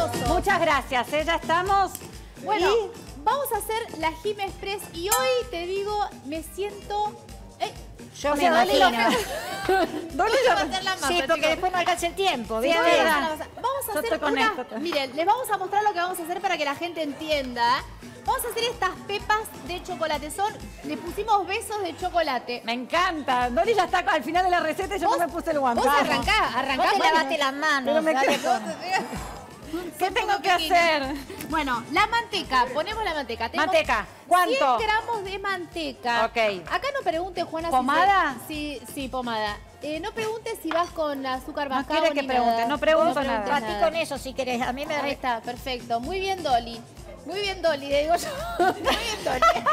fabuloso. Muchas gracias, ya estamos. Bueno, vamos a hacer la Jim Express y hoy te digo, me siento... Yo me imagino. Dolly va a hacer la masa, sí, porque chicos. después no alcanza el tiempo. Sí, Bien, vamos a bien. hacer la masa. Vamos a hacer una... Miren, les vamos a mostrar lo que vamos a hacer para que la gente entienda. Vamos a hacer estas pepas de chocolate. Le pusimos besos de chocolate. Me encanta. Dolly ya está al final de la receta y yo no me puse el guante. Vos arrancá. Vos te lavaste las manos. Pero me dale quedo- con- ¿Qué tengo que hacer? Bueno, la manteca. Ponemos la manteca. Tenemos Manteca. ¿Cuánto? 100 gramos de manteca. Ok. Acá no pregunte, Juana. ¿Pomada? Sí, pomada. No preguntes si vas con azúcar No bajado quiere que ni pregunte, nada. no pregunto preguntes nada. Batí con eso si querés. A mí me da... Ahí está, perfecto. Muy bien, Dolly. Muy bien, Dolly, le digo yo. Muy bien, Dolly.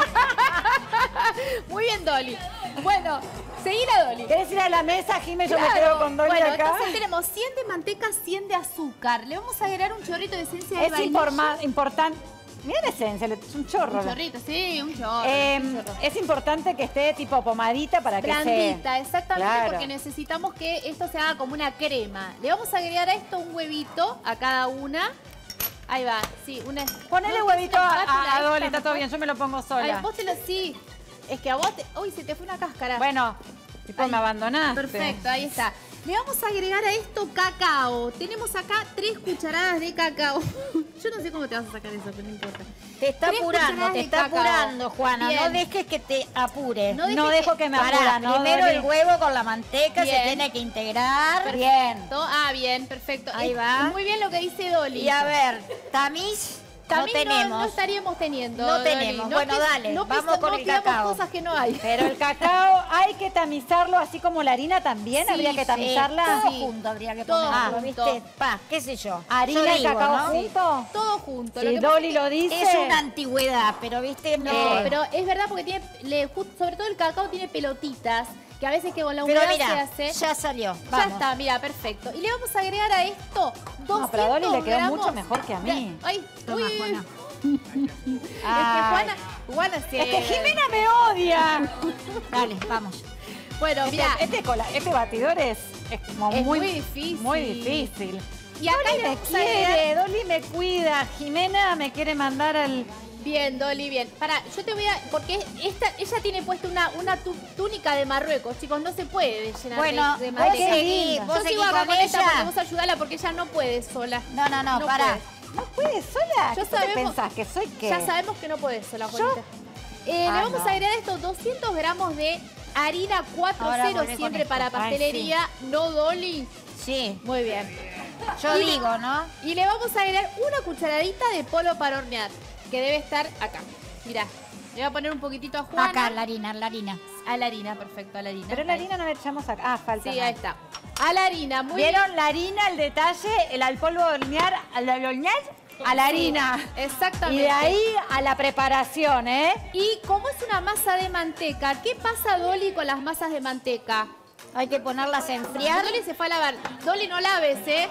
Muy bien, Dolly. Bueno, seguí a Dolly. ¿Querés ir a la mesa, Jimé? Yo me Claro. quedo con Dolly bueno, acá. entonces tenemos 100 de manteca, 100 de azúcar. Le vamos a agregar un chorrito de esencia de Es vainilla. importante. Mira la esencia, es un chorro. Un chorrito, sí, un chorro. Es importante que esté tipo pomadita para que Blandita, exactamente, Claro. porque necesitamos que esto se haga como una crema. Le vamos a agregar a esto un huevito a cada una. Ahí va, sí, una... Ponele no, huevito una a espátula, Dolly, ahí está todo bien, yo me lo pongo Ay, sola. vos te lo... Sí, es que a vos te... Uy, se te fue una cáscara. Bueno, tipo me abandonaste. Perfecto, ahí está. Le vamos a agregar a esto cacao. Tenemos acá 3 cucharadas de cacao. Yo no sé cómo te vas a sacar eso, pero no importa. Te está 3 apurando, cucharadas te de está cacao. apurando, Juana. Bien. No dejes que te apure. No No dejes dejo que me Pará, apura, ¿no, primero Dolly? el huevo con la manteca Bien. se tiene que integrar. Bien. Bien, perfecto. Ahí va. Muy bien lo que dice Dolly. Y a ver, tamiz También no tenemos. no estaríamos teniendo. No Dolly. tenemos. Bueno, dale, no vamos con no el pidamos cacao. cosas que no hay. Pero el cacao hay que tamizarlo así como la harina también, Sí, habría que sí, tamizarla. Todo Sí. junto habría que Todo ponerlo, junto. ¿viste? Qué sé yo. Harina Yo y digo, cacao ¿no? junto. Todo junto. Si Lo que Dolly lo dice. Es una antigüedad, pero viste, No, mejor. pero es verdad porque tiene, sobre todo el cacao tiene pelotitas, que a veces que con la Pero humedad mira, se hace. ya salió. Ya Vamos. está, mira, perfecto. Y le vamos a agregar a esto 200 No, pero a Dolly le quedó gramos mucho mejor que a mí. Ay, Toma, uy. Juana. Es que Ay. Juana sí. Es que Jimena me odia. Dale, vamos. Bueno, mira. Este batidor es como Es muy, muy difícil. Muy difícil. Y acá Dolly le me vamos a agregar- quiere, Dolly me cuida. Jimena me quiere mandar al... Bien, Dolly, bien. Pará, yo te voy a... Porque ella tiene puesta una túnica de Marruecos, chicos. No se puede llenar Bueno, de vos manteca. seguí, Yo vos sigo seguí acá con con esta porque ella. vos ayudala porque ella no puede sola. No, No pará. puede. ¿No puedes sola? Ya ¿Qué te sabemos- pensás? ¿Que soy qué? Ya sabemos que no puede sola, ¿Yo? Juanita. Le Ah, vamos no. a agregar estos 200 gramos de harina Ahora 4.0 volvé con siempre esto. para pastelería. ¿No, Dolly? Sí, Muy bien. yo Y- digo, ¿no? Y le vamos a agregar una cucharadita de polvo para hornear, que debe estar acá. Mirá, le voy a poner un poquitito a Juana. Acá, la harina, la harina. A la harina, perfecto, a la harina. Pero la Ahí. harina no la echamos acá. Ah, falta Sí, más. ahí está. A la harina, muy bien. ¿Vieron la harina, el detalle? Al polvo de hornear, al hornear, a la harina. Exactamente. Y de ahí a la preparación, ¿eh? Y como es una masa de manteca, ¿qué pasa, Dolly, con las masas de manteca? Hay que ponerlas a enfriar. Dolly se fue a lavar. Dolly, no laves, ¿eh?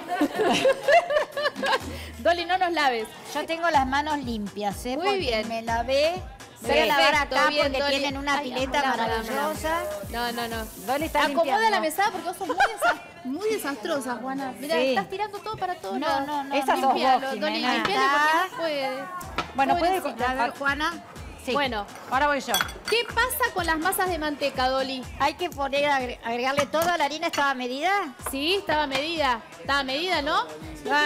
Dolly, no nos laves. Yo tengo las manos limpias, ¿eh? Muy Porque bien. me lavé. Me voy a lavar Perfecto, acá bien, porque Dolly. tienen una Ay, pileta no, no, no, maravillosa. No, no, no. Dolly está Acomoda limpiando. la mesada porque vos sos muy desastrosa, Juana. Mira, Sí. estás tirando todo para todos No, lados. no, no, Esa sos Limpialo, vos, Dolly, Jimena. limpialo porque no puede. Bueno, puede... Pobrecita. A ver, Juana. Sí. Bueno. Ahora voy yo. ¿Qué pasa con las masas de manteca, Dolly? Hay que poner, agregarle toda la harina. ¿Estaba medida? Sí, estaba medida. Estaba medida, ¿no? Ah.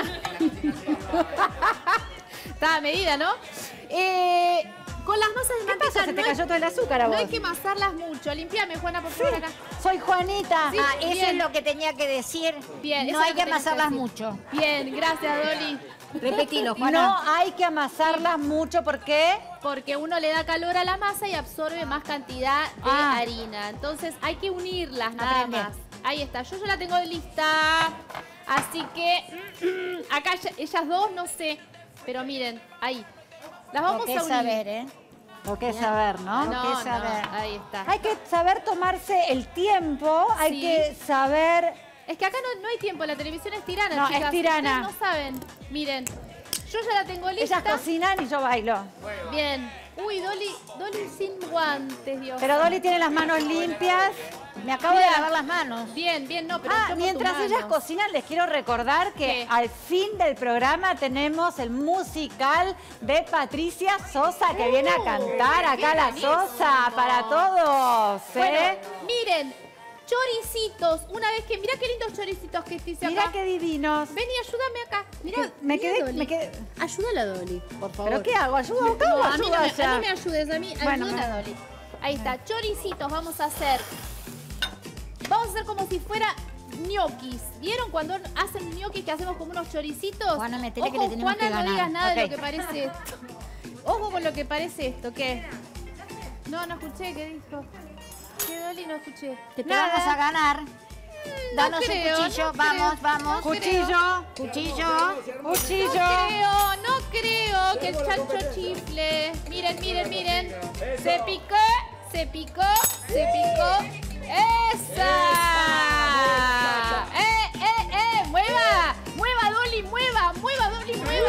Estaba medida, ¿no? Con las masas de ¿Qué manteca pasa? Se te no, cayó todo el azúcar a no vos. hay que amasarlas mucho. Limpiame, Juana, por favor, acá. Soy Juanita. Sí. Ah, eso bien. es lo que tenía que decir. Bien, eso no es hay lo que que tenías que amasarlas decir. mucho. Bien, gracias, Dolly. Repetilo, Juana. No hay que amasarlas mucho porque... Porque uno le da calor a la masa y absorbe más cantidad de Ah. harina. Entonces hay que unirlas nada Aprende. más. Ahí está, yo ya la tengo lista. Así que acá ellas dos no sé. Pero miren, ahí. Las vamos Lo que a es unir. saber, ¿eh? Lo que es saber, ¿no? No, que saber. ahí está. Hay que saber tomarse el tiempo, hay Sí. que saber... Es que acá no hay tiempo, la televisión es tirana, No, chicas. es tirana. Ustedes no saben. Miren, yo ya la tengo lista. Ellas cocinan y yo bailo. Bien. Uy, Dolly sin guantes, Dios. Pero Dolly tiene las manos limpias. Me acabo de lavar las manos. Bien, bien, no, pero yo Mientras con tus ellas manos. cocinan, les quiero recordar que ¿Qué? al fin del programa tenemos el musical de Patricia Sosa, que viene a cantar acá qué la buenísimo. Sosa para todos. Bueno, miren, choricitos. Una vez que, mirá qué lindos choricitos que hice Mira acá. qué divinos. Vení, ayúdame acá. Mirá, Me mirá, quedé- Dolly. me quedé- Ayúdala a Dolly, por favor. ¿Pero qué hago? ¿Ayuda acá No, o a mí ayuda no allá? me ayudes, a mí Bueno, ayúdala a Dolly. Ahí está, choricitos vamos a hacer. Vamos a hacer como si fuera ñoquis. ¿Vieron cuando hacen ñoquis que hacemos como unos choricitos? Juana, metele que Ojo, le tenemos Juana, que no ganar. digas nada de Ok. lo que parece esto. Ojo con lo que parece esto, ¿qué? No escuché, ¿qué dijo? ¿Qué, Dolly? No escuché. Te Nada. vamos a ganar. Danos creo, un cuchillo. no Vamos, creo. vamos. Cuchillo, Cuchillo. cuchillo. No creo que el chancho chifle. Miren, miren, miren. Se picó, se picó, se picó. ¡Esa! ¡Mueva! ¡Mueva, Dolly! ¡Mueva! ¡Mueva, Dolly! ¡Mueva!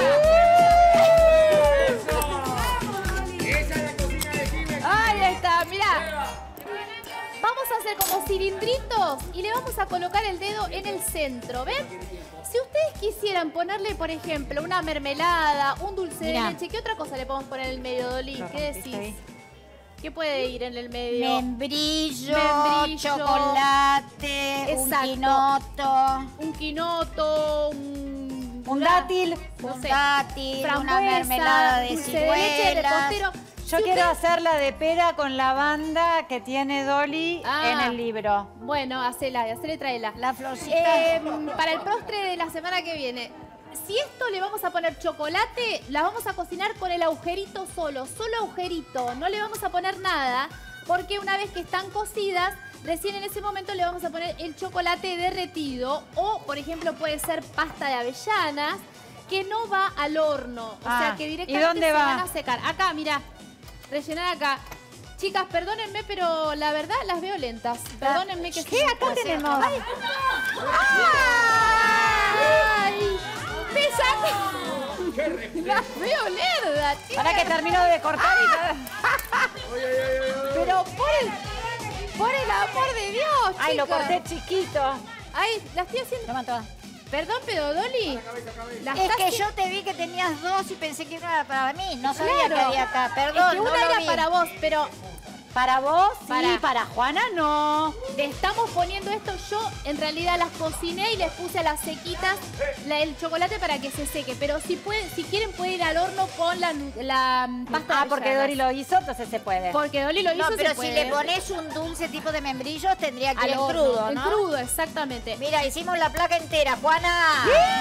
Ahí está, mirá. Vamos a hacer como cilindritos y le vamos a colocar el dedo en el centro, ¿ven? Si ustedes quisieran ponerle, por ejemplo, una mermelada, un dulce Mirá. de leche, ¿qué otra cosa le podemos poner en el medio, Dolly? Lo ¿Qué rompiste decís? ahí. ¿Qué puede ir en el medio? Membrillo, Membrillo. chocolate, Exacto. un quinoto, Un quinoto, Un dátil. no un sé, dátil, una frambuesa, mermelada de dulce de leche, de ciruelas. repostero. Yo Si quiero ustedes- hacer la de pera con lavanda que tiene Dolly Ah. en el libro. Bueno, hacele, tráela. La florcita. Para el postre de la semana que viene. Si esto le vamos a poner chocolate, las vamos a cocinar con el agujerito solo agujerito. No le vamos a poner nada, porque una vez que están cocidas, recién en ese momento le vamos a poner el chocolate derretido. O, por ejemplo, puede ser pasta de avellanas, que no va al horno. O sea, que ¿y directamente dónde se va? van a secar. Acá, mira, rellenar acá. Chicas, perdónenme, pero la verdad las veo lentas. Perdónenme que ¿Qué? Acá tenemos. ¡Ay! ¡Pesa! ¡Las veo lerdas! Ahora que termino de cortar y Pero por el amor de Dios, Ay, lo chicas. corté chiquito. Ay, la estoy haciendo. Toma toda. Perdón, pero Dolly. la Es estás que haciendo- yo te vi que tenías dos y pensé que una era para mí. No sabía Claro. que había acá. Perdón, Es que una no lo era vi. para vos, pero Para vos, sí, Para. para Juana no. le estamos poniendo esto. Yo en realidad las cociné y les puse a las sequitas el chocolate para que se seque. Pero si quieren puede ir al horno con la pasta de Porque avellanas. Dori lo hizo, entonces se puede. Porque Dolly lo hizo, No, se pero si puede. le pones un dulce tipo de membrillos, tendría que al ir en horno. crudo, ¿no? En crudo, exactamente. Mira, hicimos la placa entera, Juana.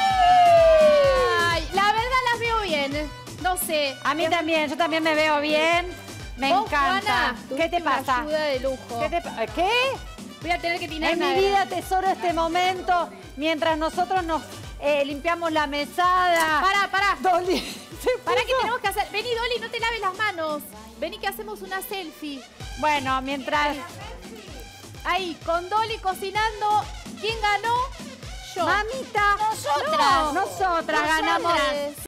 Ay, la verdad las veo bien. No sé. A mí también, yo también me veo bien. Me Vos, encanta. Juana, ¿Qué tuviste te una pasa? ayuda de lujo. ¿Qué? Voy a tener que tirar En mi vida tesoro este momento mientras nosotros nos limpiamos la mesada. Pará. Dolly. Pará que tenemos que hacer. Vení, Dolly, no te laves las manos. Vení que hacemos una selfie. Bueno, mientras... Ahí, con Dolly cocinando. ¿Quién ganó? Yo. Mamita. Nosotras. Nosotras ganamos. Nosotras.